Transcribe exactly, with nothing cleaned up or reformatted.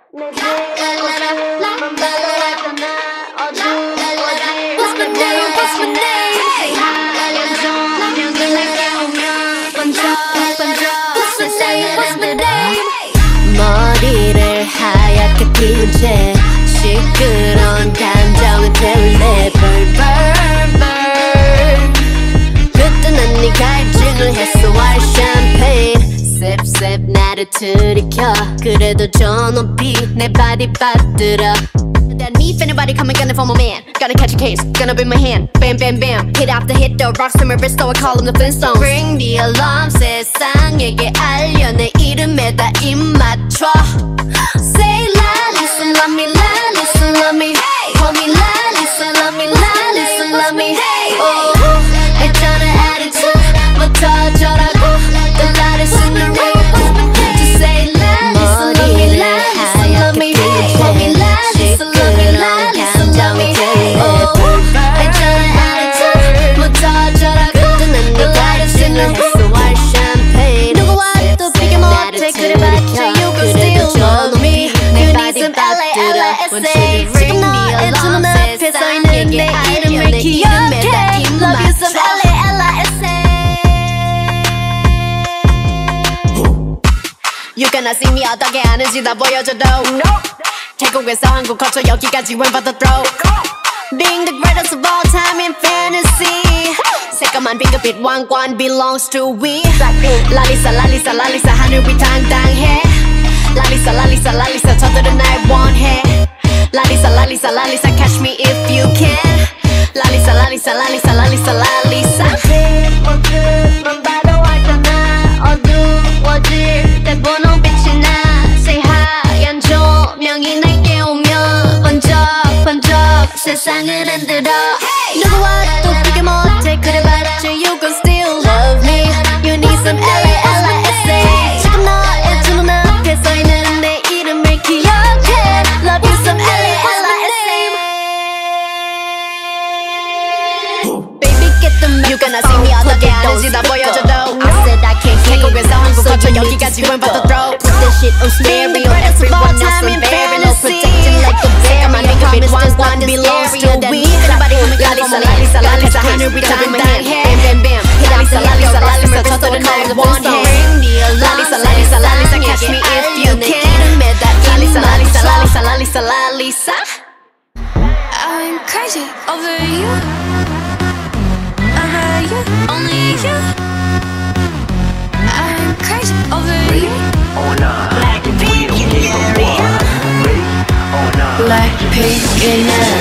머리를 하얗게 피운 채 시끄러운 감정을 태울래. Burn burn burn. 그때 난 네 갈증을 했어. White champagne sip sip 나를 들이켜. 그래도 저 높이 내 발이 빠뜨려. That me if anybody coming gunning for my man. Gonna catch a case, gonna be my hand. Bam bam bam, hit after hit the rocks to my wrist, so I call him the Flintstones. Ring the alarm, 세상에게 알려 내 이름에다 입 맞춰. Say la, listen, love me, la, listen, love me. Call me la, listen, love me, la, listen, love me. Oh, 있잖아 attitude부터 저라고. The loudest in the room. Just say la, listen, love me, la, listen, love me. Call me la. 지금 너의 두 눈앞에 서있는 내 이름을 기억해. Love you some L A L I S A. You cannot see me 어떻게 하는지 다 보여줘도 태국에서 한국 거쳐 여기까지 went for the throat. Being the greatest of all time in fantasy. 새까만 핑크빛 왕관 belongs to we. 랄리사 랄리사 랄리사 하늘 위 당당해. 랄리사 랄리사 랄리사 저들은 날 원해. 랄리사 랄리사 랄리사 catch me if you can. 랄리사 랄리사 랄리사 랄리사 랄리사. 멋지만 봐도 알잖아. 어두워질 때 분홍빛이 나. Say 하얀 조명이 내게 오면 번쩍 번쩍 세상을 흔들어. 누구와도 비교 못해 그래봤자 you gon' still love me. You need some L A L I S A. 지금 너의 두 눈앞에 서있는 내 이름을 기억해. Love you some L A L I S A. Baby get the you gonna see me 어떻게 하는지 다 보여줘도 I said I can't keep 태국에서 한국 거쳐 여기까지 went for the throat. Put this shit on stereo. Everyone knows I'm very no protecting like a bear. 핑크빛 왕관 belongs to we. 랄리사 랄리사 랄리사 하늘 위 당당해. Bam bam bam. 랄리사 랄리사 랄리사 저들은 날 원해. 랄리사 랄리사 랄리사 catch me if you can. 랄리사 랄리사 랄리사 랄리사 랄리사. I'm crazy over you. Over you, only you. I'm crazy over you. Blackpink in area. Blackpink in area.